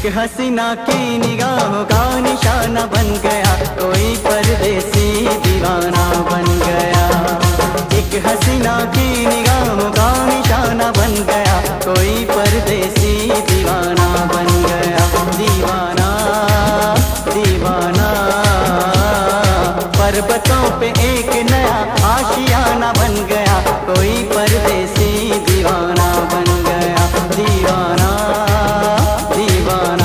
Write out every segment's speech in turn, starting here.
एक हसीना की निगाहों का निशाना बन गया, कोई परदेसी दीवाना बन गया। एक हसीना की निगाहों का निशाना बन गया, कोई परदेसी दीवाना बन गया। दीवाना दीवाना पर्वतों पे एक नया आशियाना बन गया, कोई परदेसी दीवाना बन गया। दीवाना दीवाना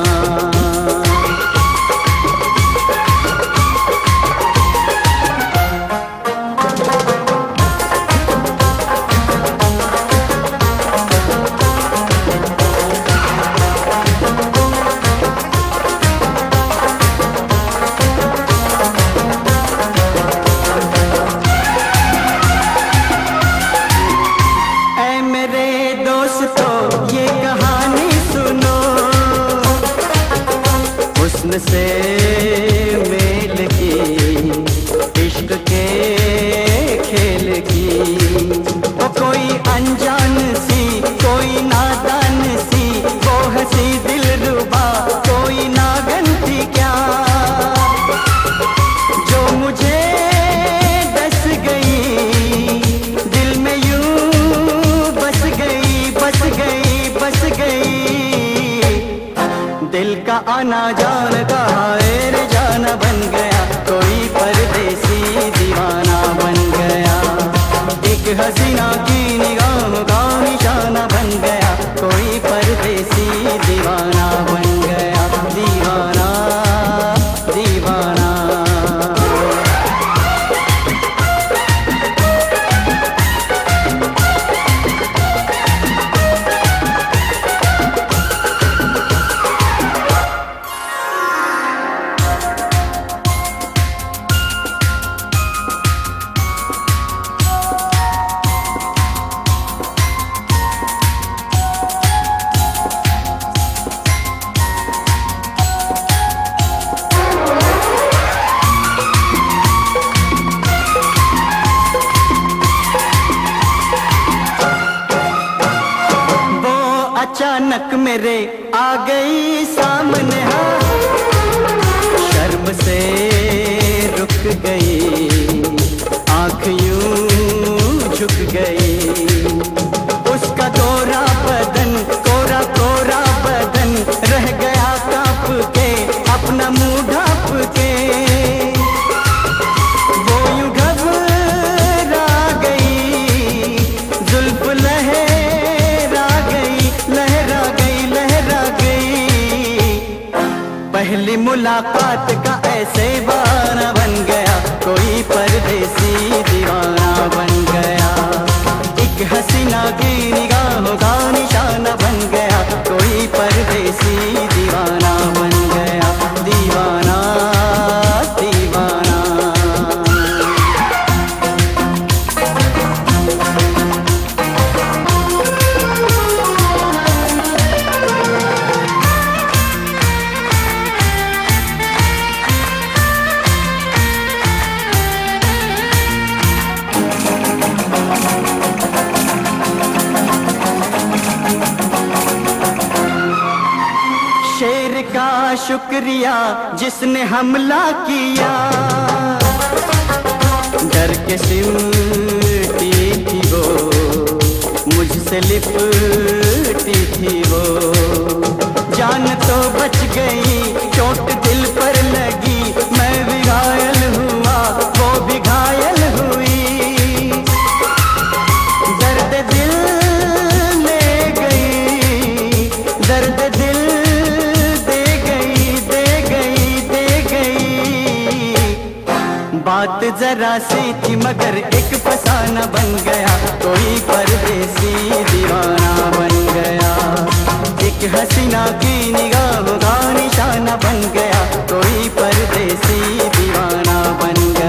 से मेल की, इश्क के खेल की। वो कोई अनजान सी, कोई नादान सी, वो हंसी दिलरुबा कोई नागन थी क्या, जो मुझे डस गई, दिल में यूं बस गई बस गई बस गई। दिल का आना जान का रे जाना बन गया, कोई परदेसी दीवाना बन गया। एक हसीना की निगाहों का निशाना बन गया, कोई परदेसी दीवाना बन गया। दीवाना दीवाना अचानक मेरे आ गई सामने, हाँ शर्म से रुक गई, आँख यूं झुक गई। उसका गोरा बदन कोरा कोरा बदन रह गया कांप के, अपना मुंह ढाँप के। वो यूं घबरा गई, जुल्फ लहरा गई लहरा गई लहरा गई। पहली मुलाकात का ऐसे बहाना बन गया, कोई परदेसी दीवाना बन गया। एक हसीना की निगाहों का निशाना बन गया, कोई परदेसी दीवाना बन गया। दीवाना दीवाना शेर का शुक्रिया जिसने हमला किया, डर के सिमटी थी वो, मुझसे लिपटी थी वो। जान तो बच गई, चोट दिल पर लगी, मैं भी घायल हुआ वो भी घायल हुई। दर्द दिल ले गई, दर्द दिल बात जरा सी थी मगर एक फसाना बन गया, कोई परदेसी दीवाना बन गया। एक हसीना की निगाहों का निशाना बन गया, कोई परदेसी दीवाना बन गया।